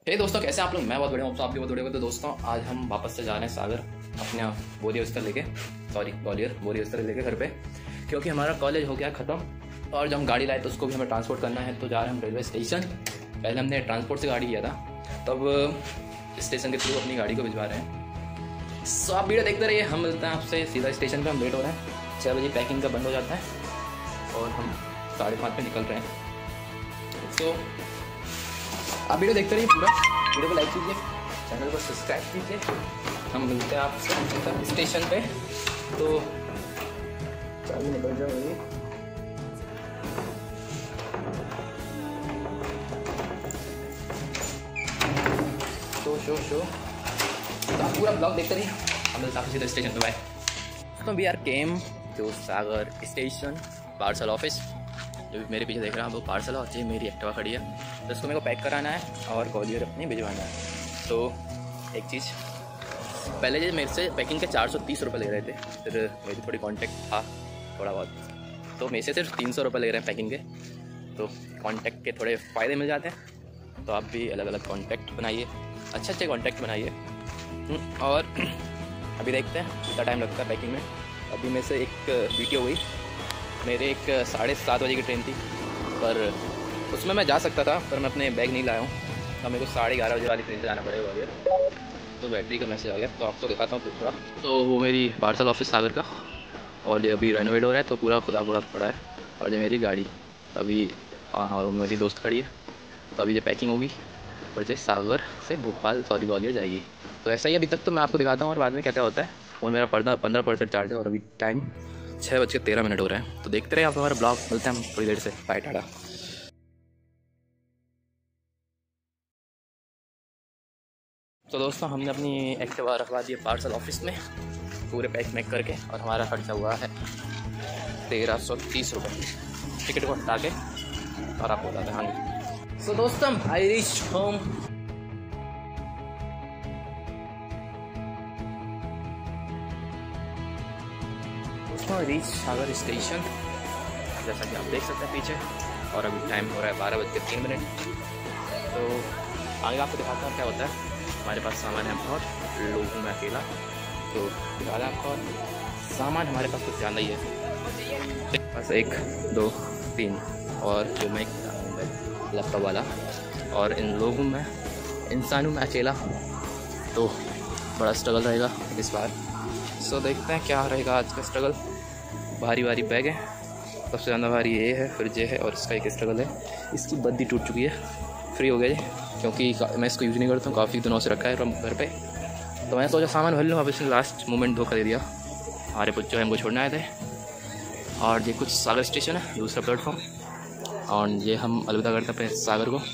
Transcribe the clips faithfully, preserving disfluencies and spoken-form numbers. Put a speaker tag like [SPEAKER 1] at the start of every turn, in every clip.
[SPEAKER 1] हे दोस्तों, कैसे आप लोग? मैं बहुत बढ़िया हूँ, आप भी बहुत बढ़िया हो। तो दोस्तों आज हम वापस से जा रहे हैं सागर अपने बोरी बिस्तर लेके, सॉरी ग्वालियर बोरी बिस्तर लेके घर पे, क्योंकि हमारा कॉलेज हो गया ख़त्म और जब हम गाड़ी लाए तो उसको भी हमें ट्रांसपोर्ट करना है। तो जा रहे हैं हम रेलवे स्टेशन। पहले हमने ट्रांसपोर्ट से गाड़ी किया था, तब स्टेशन के थ्रू अपनी गाड़ी को भिजवा रहे हैं। सो आप वीडियो देखते रहिए, हम मिलते हैं आपसे सीधा स्टेशन पर। हम लेट हो रहे हैं, छः बजे पैकिंग का बंद हो जाता है और हम साढ़े पाँच में निकल रहे हैं। सो आप वीडियो देखते रहिए, पूरा वीडियो को लाइक कीजिए, चैनल को सब्सक्राइब कीजिए। हम मिलते हैं आपसे स्टेशन पे। तो चाबी निकल जाएगी। शो शो शो तो आप पूरा ब्लॉग देखते रहिए, हम मिलते हैं आपसे स्टेशन पे। बाय। तो we are came to Sagar station parcel office. जो मेरे पीछे देख रहे हैं वो पार्सल और ये मेरी एक्टिवा खड़ी है, तो इसको मेरे को पैक कराना है और ग्वालियर अपने भिजवाना है। तो एक चीज़, पहले जो मेरे से पैकिंग के चार सौ तीस रुपये ले रहे थे, फिर मेरी थोड़ी कांटेक्ट था थोड़ा बहुत, तो मेरे से सिर्फ तीन सौ रुपये ले रहे हैं पैकिंग के। तो कांटेक्ट के थोड़े फ़ायदे मिल जाते हैं। तो आप भी अलग अलग कांटेक्ट बनाइए, अच्छे अच्छे कांटेक्ट बनाइए। और अभी देखते हैं कितना टाइम लगता है पैकिंग में। अभी मेरे से एक वीडियो हुई, मेरे एक साढ़े सात बजे की ट्रेन थी, पर उसमें मैं जा सकता था, पर मैं अपने बैग नहीं लाया हूँ, तो मेरे को साढ़े ग्यारह बजे वाली ट्रेन से जाना पड़ेगा ग्वालियर। तो बैटरी का मैसेज आ गया, तो आपको दिखाता हूँ पूरा। तो वो मेरी पार्सल ऑफिस सागर का, और ये अभी रेनोवेट हो रहा है, तो पूरा खुदा खुदा पड़ा है। और ये मेरी गाड़ी अभी, हाँ मेरी दोस्त खड़ी है, तो अभी ये पैकिंग होगी और ये सागर से भोपाल सॉरी ग्वालियर जाएगी। तो ऐसा ही अभी तक तो मैं आपको दिखाता हूँ, और बाद में क्या क्या होता है। फ़ोन मेरा पंद्रह पंद्रह परसेंट चार्ज है और अभी टाइम छः बज के तेरह मिनट हो रहे हैं। तो देखते रहे आप हमारा ब्लॉग, मिलते हैं हम थोड़ी देर से। Bye tata. तो दोस्तों हमने अपनी एक्टिवा रखवा दी है पार्सल ऑफिस में पूरे पैक मैक करके, और हमारा खर्चा हुआ है तेरह सौ तीस रुपये टिकट को हटा के, और आपको बताते हैं। हाँ, सो दोस्तों I reach home. Reach Sagar station, जैसा कि आप देख सकते हैं पीछे, और अभी टाइम हो रहा है बारह बज के तीन मिनट। तो आगे आपको दिखाता हूँ क्या होता है। हमारे पास सामान है बहुत, लोगों में अकेला, तो दिखा दें आपको। सामान हमारे पास कुछ ज़्यादा ही है, बस एक दो तीन, और जो मैं लैपटॉप वाला, और इन लोगों में इंसानों में अकेला, तो बड़ा स्ट्रगल रहेगा इस बार। सो देखते हैं क्या रहेगा आज का स्ट्रगल। भारी भारी बैग है, सबसे ज़्यादा भारी ये है, फिर ये है, और इसका एक स्ट्रगल है, इसकी बद्दी टूट चुकी है। फ्री हो गया जी, क्योंकि मैं इसको यूज़ नहीं करता हूँ, काफ़ी दिनों से रखा है घर पे। तो मैंने सोचा सामान भर लूँ, अब इसने लास्ट मोमेंट धोखा दे दिया। हमारे कुछ जो है हमको छोड़ने आए थे, और ये कुछ सागर स्टेशन है, दूसरा प्लेटफॉर्म, और ये हम अलविदा करते हैं अपने सागर को।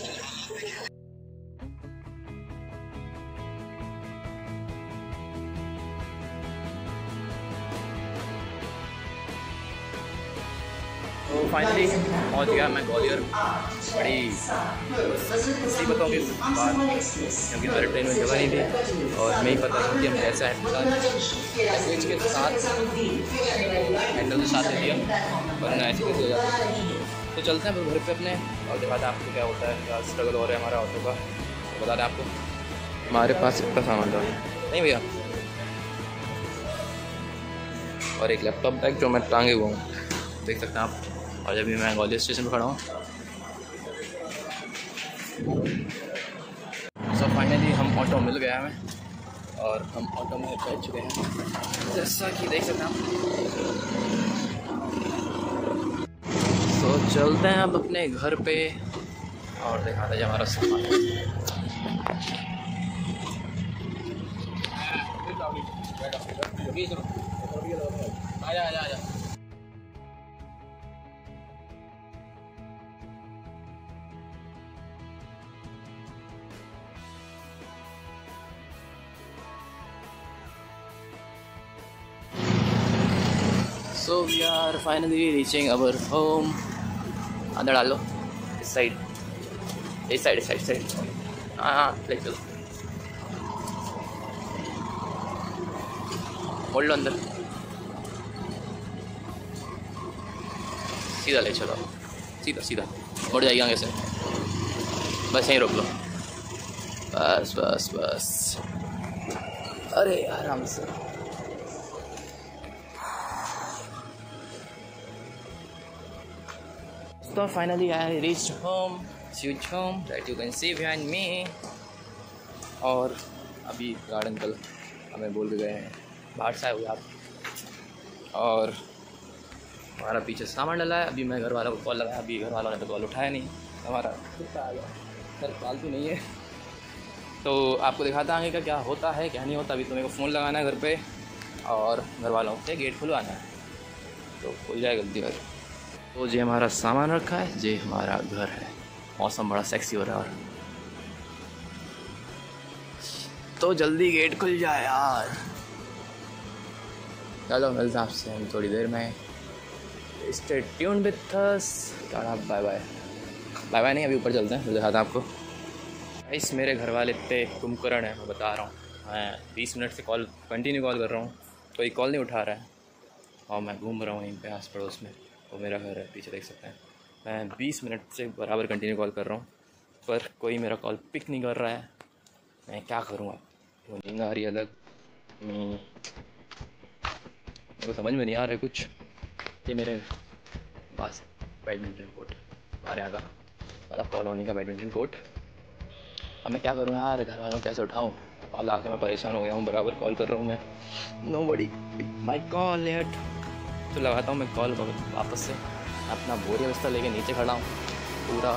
[SPEAKER 1] तो फाइनली पहुंच गया मैं ग्वालियर। बड़ी मुसीबतों के बाद, क्योंकि मेरे ट्रेन में जगह नहीं थी, और मैं ही पता था कि हम कैसा है लैंग्वेज के साथ हैंडल के साथ दे दिया, वरना ऐसे कैसे हो जाता है। तो चलते हैं घर पे अपने, और दिखाते हैं आपको क्या होता है, क्या स्ट्रगल हो रहा है हमारा ऑटो का। तो बता दें आपको, हमारे पास इतना सामान था नहीं भैया, और एक लैपटॉप बैग जो मैं टांगे हुआ हूँ, देख सकते हैं आप। और जब भी मैं ग्वालियर स्टेशन पर खड़ा हूँ। सो फाइनली हम ऑटो मिल गया हमें, और हम ऑटो में बैठ चुके हैं, जैसा कि देख सकते हैं आप। तो चलते हैं अब अपने घर पे, और दिखाते हैं हमारा सामान। आजा आजा आजा। So we are finally reaching our home. अंदर डाल लो, इस साइड इस साइड इस साइड साइड हाँ ले चलो, मोड़ लो अंदर, सीधा ले चलो, सीधा सीधा मुड़ जाइए आगे से, बस यहीं रोक लो। बस बस बस, अरे आराम से। तो finally I reached home, sweet home that you can see behind me. और अभी गार्ड अंकल हमें बोल के गए हैं बाहर से आए हुए आप, और हमारा पीछे सामान डला है। अभी मैं घर वालों को कॉल लगाया, अभी घर वालों ने तो कॉल उठाया नहीं। हमारा कुत्ता आ गया, सर पालतू नहीं है। तो आपको दिखाता आगे का क्या होता है क्या नहीं होता। अभी तो मेरे को फ़ोन लगाना है घर पे और घर वालों से गेट खुलवाना है, तो खुल जाए गलती घर। तो ये हमारा सामान रखा है, ये हमारा घर है। मौसम बड़ा सेक्सी हो रहा है, और तो जल्दी गेट खुल जाए यार। चलो मिलते हैं आपसे हम थोड़ी देर में। Stay tuned with us. Tata bye bye. Bye bye नहीं, अभी ऊपर चलते हैं, मैं दिखाता हूँ आपको। इस मेरे घर वाले इतने कुमकरण है, मैं बता रहा हूँ। मैं बीस मिनट से कॉल कंटिन्यू कॉल कर रहा हूँ, कोई कॉल नहीं उठा रहा है। और मैं घूम रहा हूँ यहीं पे आस पड़ोस में, वो मेरा घर है, पीछे देख सकते हैं। मैं बीस मिनट से बराबर कंटिन्यू कॉल कर रहा हूँ, पर कोई मेरा कॉल पिक नहीं कर रहा है। मैं क्या करूँ अब? वो नींद आ रही है अलग, मेरे को समझ में नहीं आ रहा है कुछ। ये मेरे पास बैडमिंटन कोर्ट हमारे यहाँ का बड़ा कॉलोनी का बैडमिंटन कोर्ट। अब मैं क्या करूँ यार, घर वालों कैसे उठाऊँ? कॉल आके मैं परेशान हो गया हूँ, बराबर कॉल कर रहा हूँ मैं। Nobody my call yet. तो लगाता हूँ मैं कॉल वापस से। अपना बोरी बिस्तर लेके नीचे खड़ा हूँ, पूरा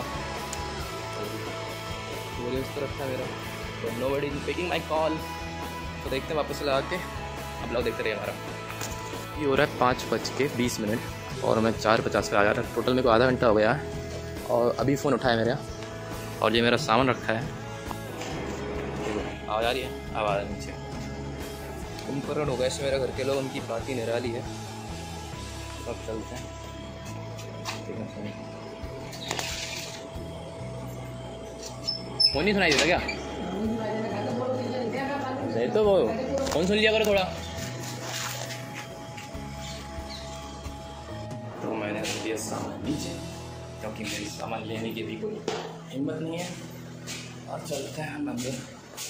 [SPEAKER 1] बोरी बिस्तर रखा है मेरा, तो nobody picking my call. तो देखते हैं वापस से लगा के, अब लोग देखते रहिए हमारा। ये हो रहा है पाँच बज के बीस मिनट और मैं चार पचास पे आ गया था। टोटल मेरे को आधा घंटा हो गया है, और अभी फ़ोन उठाया मेरा। और ये मेरा सामान रखा है, आवाज़ आ रही है, आवाज़ नीचे कुमकरण हो गए ऐसे मेरे घर के लोग, उनकी बात ही निराली है। अब चलते हैं। फोन नहीं सुनाई देता क्या? नहीं तो वो फोन सुन लिया करो थोड़ा। तो मैंने रख दिया सामान नीचे, क्योंकि मेरी सामान लेने की भी कोई हिम्मत नहीं है। और चलते हैं हम अंदर।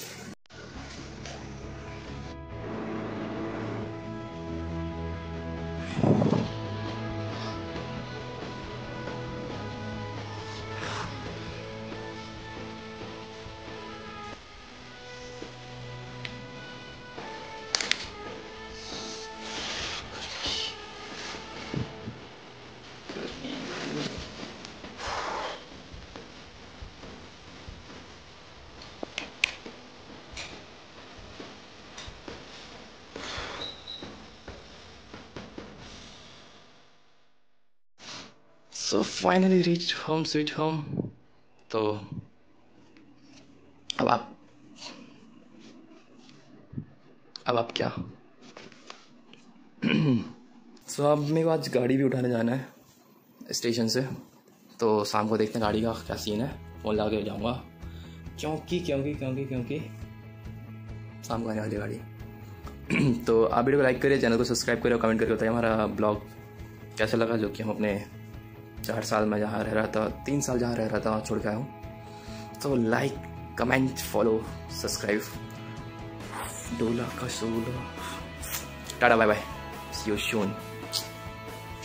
[SPEAKER 1] So finally reach home sweet home. तो अब आप अब आप क्या सो so, अब मेरे को आज गाड़ी भी उठाने जाना है स्टेशन से। तो शाम को देखते हैं गाड़ी का क्या सीन है, फोन लगा के जाऊँगा, क्योंकि क्योंकि क्योंकि क्योंकि शाम को आने वाली गाड़ी। तो आप वीडियो को लाइक करिए, चैनल को सब्सक्राइब करिए, कमेंट करके बताइए हमारा ब्लॉग कैसा लगा, जो कि हम अपने चार साल में जहाँ रह रहा था, तीन साल जहाँ रह रहा था वहाँ छोड़ के आया हूँ। तो लाइक कमेंट फॉलो सब्सक्राइब डोला का सोला। Tata bye bye, see you soon.